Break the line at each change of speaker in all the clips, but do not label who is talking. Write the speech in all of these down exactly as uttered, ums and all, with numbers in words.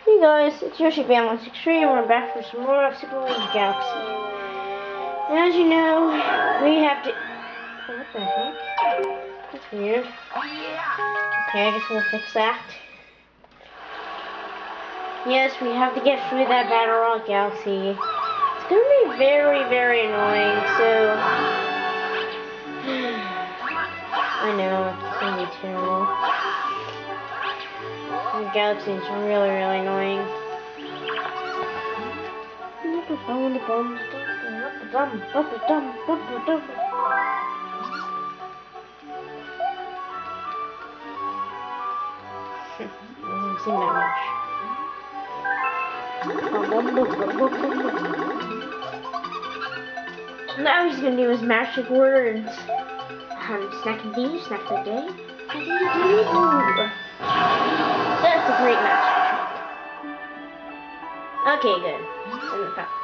Hey guys, it's Yoshi Family sixty-three and we're back for some more of Super Luigi Galaxy. And as you know, we have to... Oh, what the heck? That's weird. Okay, I guess we'll fix that. Yes, we have to get through that Battle Rock Galaxy. It's gonna be very, very annoying, so... I know, it's gonna be terrible. The Galaxy is really, really annoying. Doesn't seem that much. Now he's gonna do his magic words. Um, snack a day, snack a day. That's a great magic trick. Okay, good. In the top.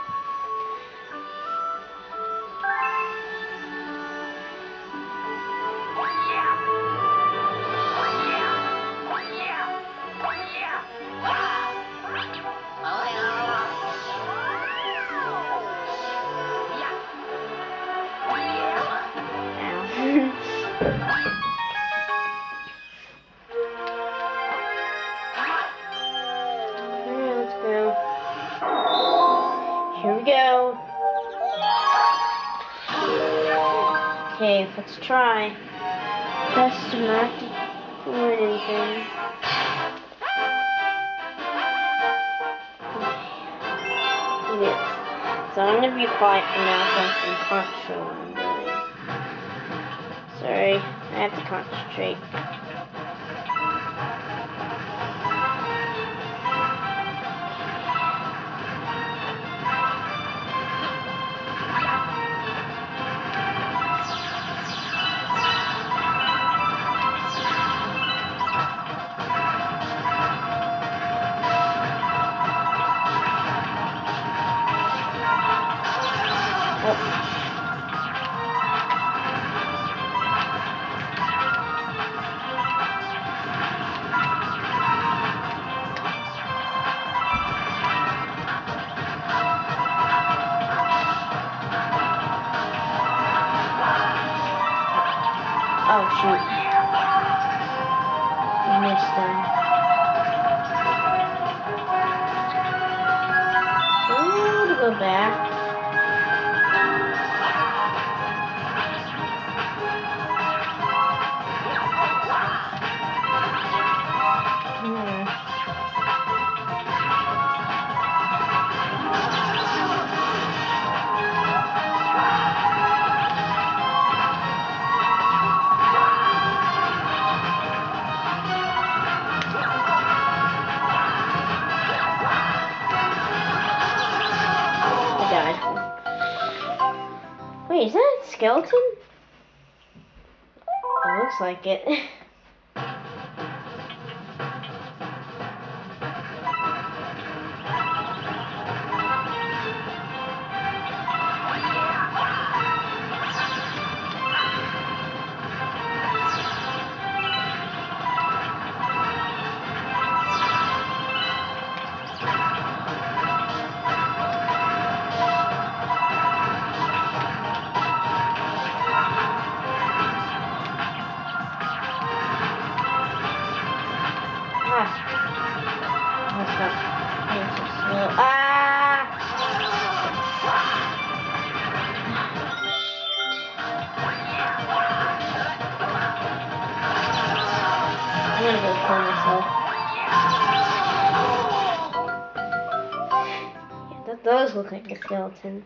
Here we go. Okay, let's try. Best not to win anything. Yes. So I'm gonna be quiet for now so I can concentrate on what I'm doing. Sorry, I have to concentrate. Oh shoot. I missed them. Ooh, to go back. Hmm. Wait, is that a skeleton? It looks like it. I'm gonna go kill myself. Yeah, that does look like a skeleton.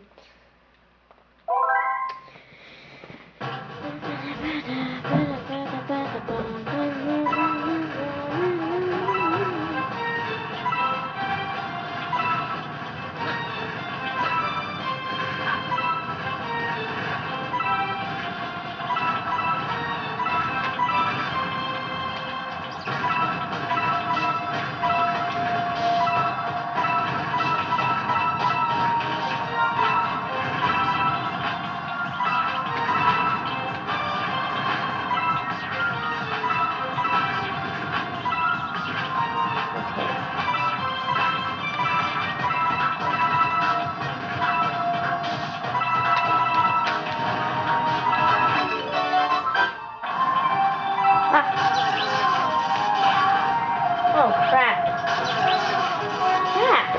Crap. Crap.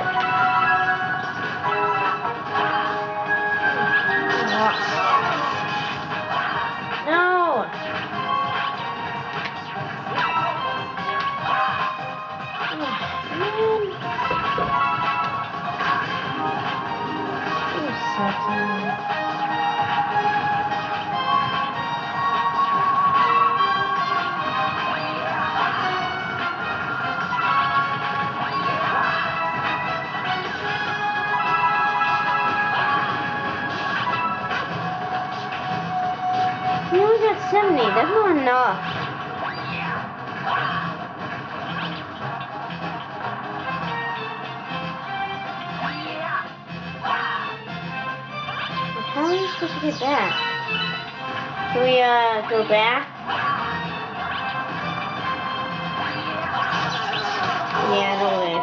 No. You only got seventy. That's not enough. How are we supposed to get back? Can we uh go back? Yeah, no way.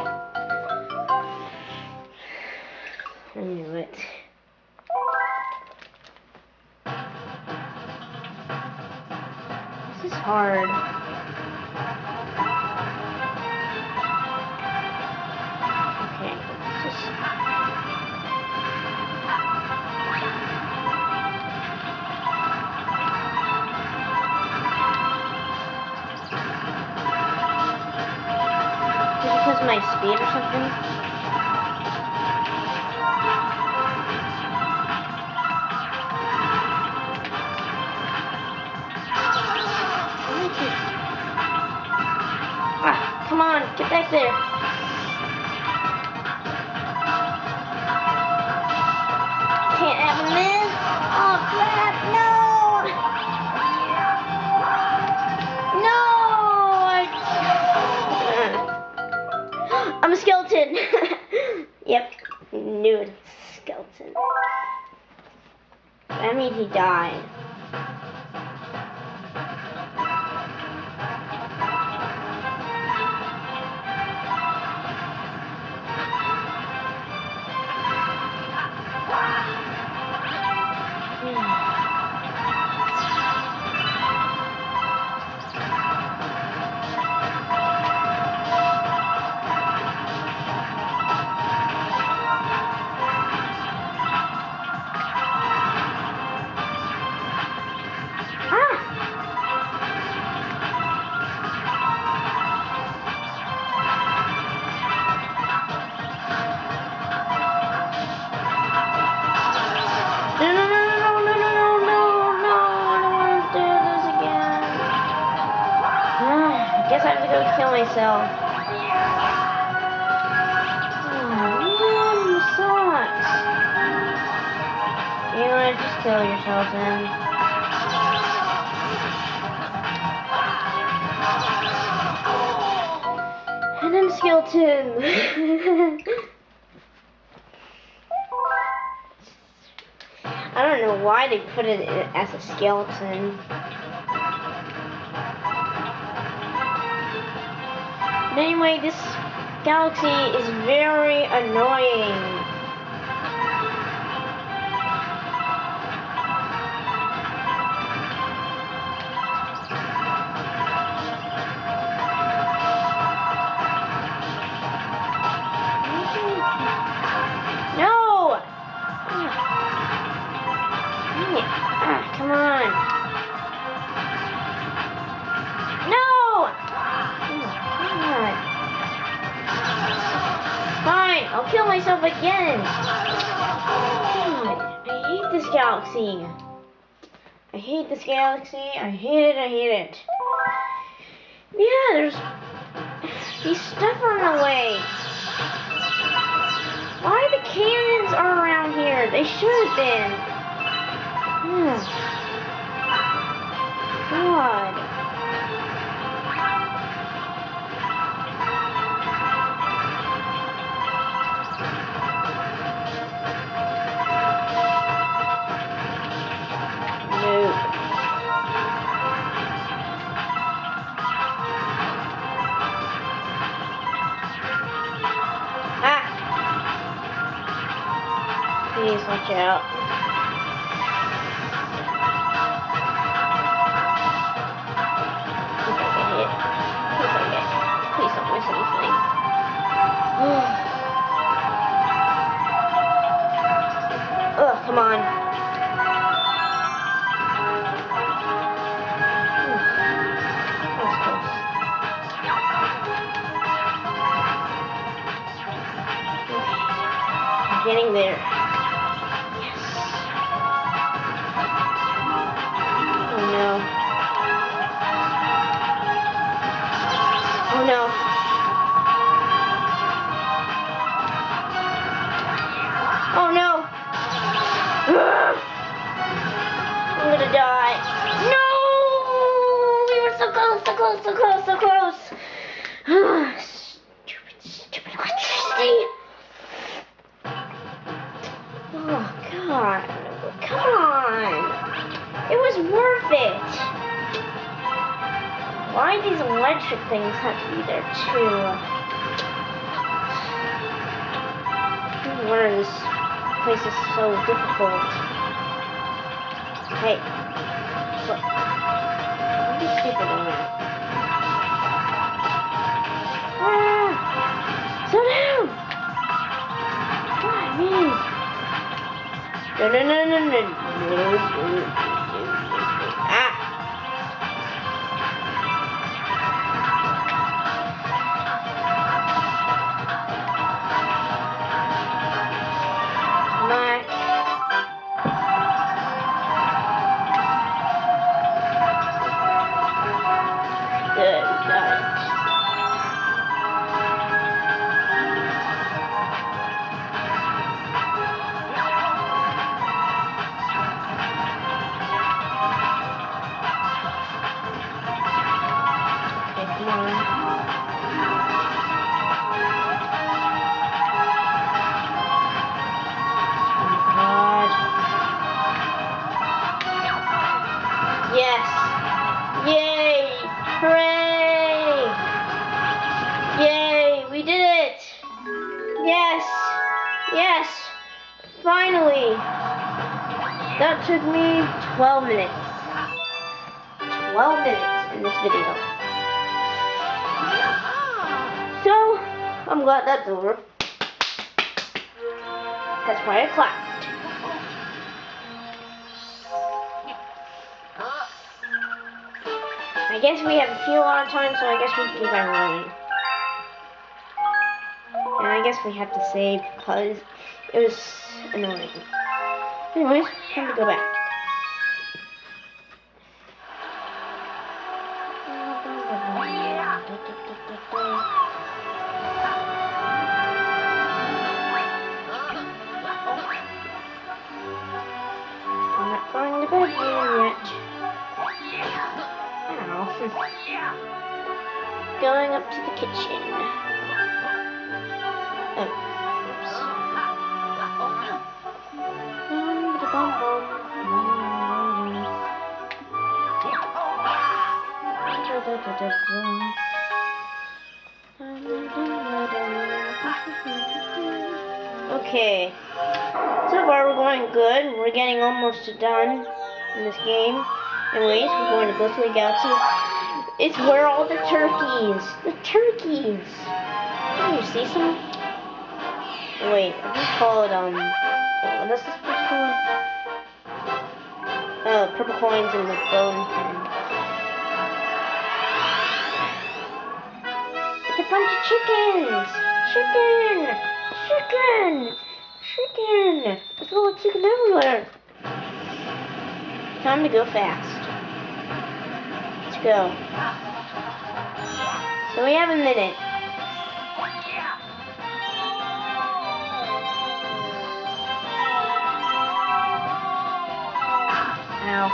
I knew it. This is hard. Okay, let's just... Is it because of my speed or something? Ah, come on, get back there. Can't have him in. Oh crap, no! No! I... I'm a skeleton. Yep, knew it. Skeleton. That means he died. Guess I have to go kill myself. Oh man, this sucks. You know what? Just kill yourself then. And I'm skeleton. I don't know why they put it as a skeleton. But anyway, this galaxy is very annoying. No! Ah, come on. No! Fine, I'll kill myself again. God, I hate this galaxy. I hate this galaxy. I hate it. I hate it. Yeah, there's these stuff on the way. Why the cannons are around here? They should have been. Oh, God. Please watch out. Please I get hit. Please I get. Please don't miss anything. Getting there. Oh no. Oh no. Oh no. I'm gonna die. No! We were so close, so close, so close, so close. Stupid, stupid electricity. Oh god. Come on. It was worth it. Why these electric things have to be there too? No wonder this place is so difficult. Hey. What? Don't be stupid on that. Ah! Slow down! God, man. No, no, no, no, no. Ah! Black. Good, got it. Okay, come on. Yes! Yay! Hooray! Yay! We did it! Yes! Yes! Finally! That took me twelve minutes. twelve minutes in this video. So, I'm glad that's over. That's why I clapped. I guess we have a few lot of time, so I guess we can keep on rolling. And I guess we have to save because it was annoying. Anyways, time to go back. I'm not going to bed yet. Ow. Going up to the kitchen. Oh, oops. Okay. So far we're going good. We're getting almost done in this game. Anyways, we're going to Luigi Galaxy. It's where all the turkeys. The turkeys. Can you see some? Wait, I just call it um. What is this supposed to? Oh, purple coins in the bone pen. It's a bunch of chickens. Chicken. Chicken. Chicken. There's all the chicken everywhere. Time to go fast. Let's go. So we have a minute. Ow.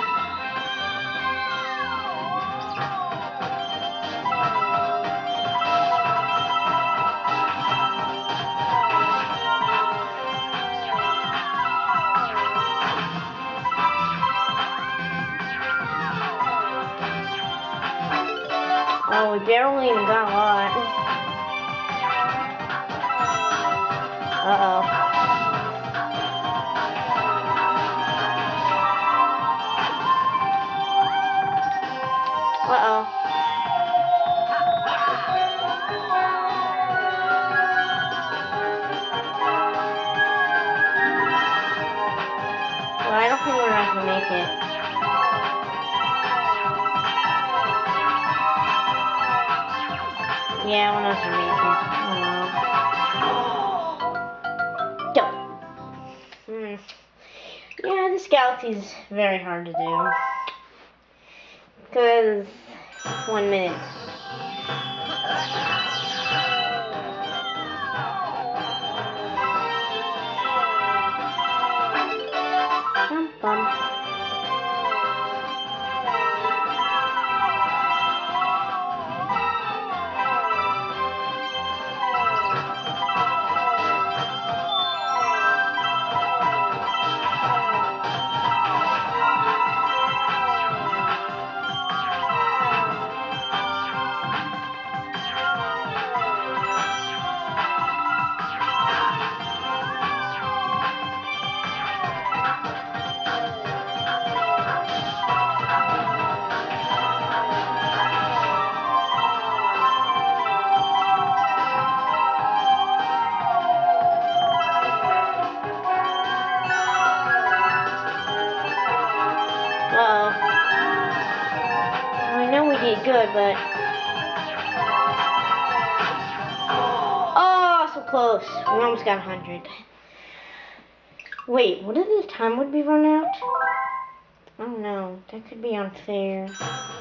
Oh, we barely even got a lot. Uh-oh. Uh-oh. Well, I don't think we're not gonna make it. Yeah, we're not gonna make it. Oh well. Go. Galaxy is very hard to do. Because, one minute. Bum, bum. Uh-oh. I know we did good, but... Oh, so close. We almost got one hundred. Wait, what if the time would be run out? I don't know. That could be unfair.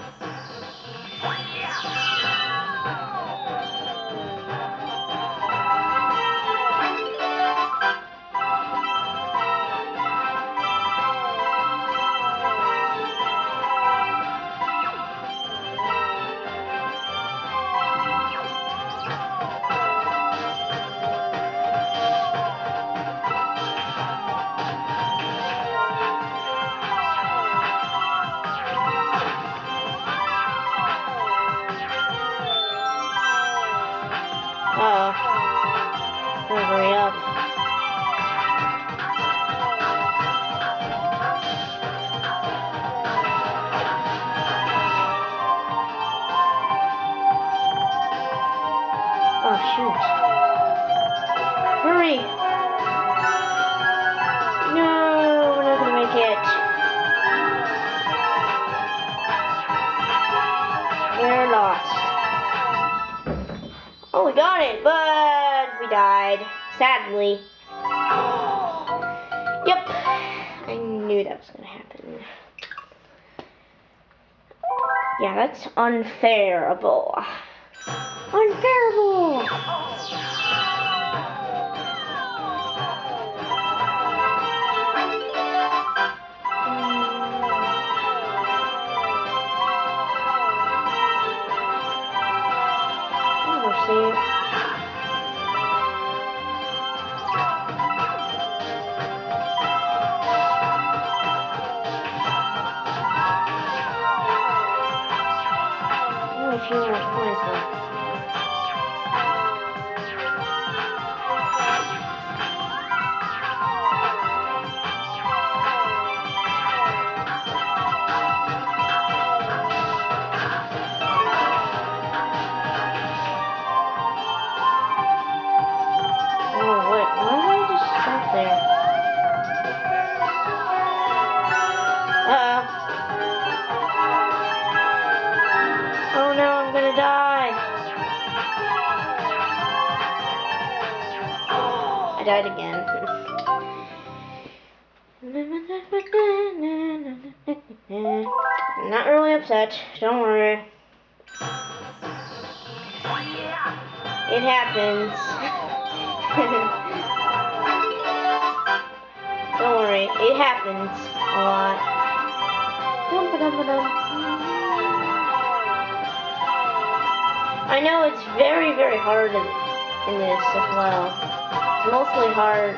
Uh-oh. Better hurry up. Oh, shoot. Hurry! No, we're not gonna make it. We're lost. Oh, we got it, but we died. Sadly. Yep. I knew that was gonna happen. Yeah, that's unfairable. Unfairable! See. Only a few more points left. Oh, wait, why did I just stop there? Uh-oh. Oh no, I'm gonna die. I died again. I'm not really upset, don't worry. It happens. Don't worry, it happens a lot. I know it's very, very hard in, in this as well. It's mostly hard.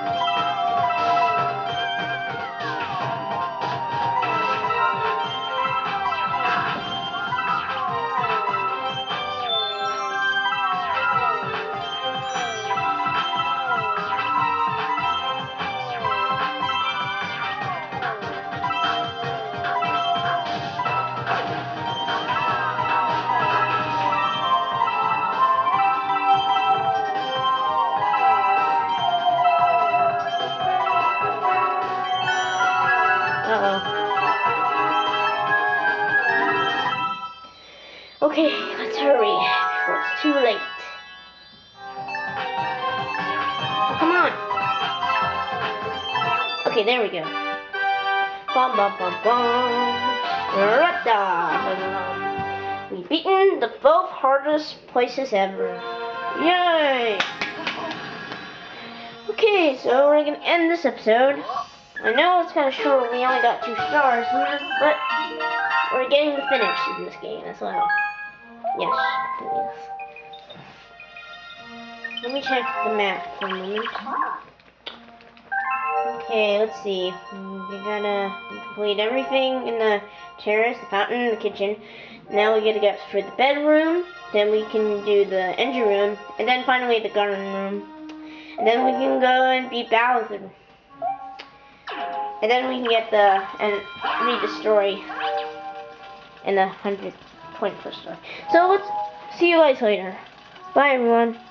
Uh-oh. Okay, let's hurry before it's too late. Oh, come on. Okay, there we go. bum bum bum bum. Ra-da. We've beaten the both hardest places ever. Yay! Okay, so we're gonna end this episode. I know it's kind of short, we only got two stars here, but we're getting the finish in this game as well. Yes, please. Let me check the map for a moment. Okay, let's see. We gotta complete everything in the terrace, the fountain, the kitchen. Now we gotta get for the bedroom, then we can do the engine room, and then finally the garden room. And then we can go and beat Bowser. And then we can get the, and read the story in the one hundred twenty-first story. So let's see you guys later. Bye everyone.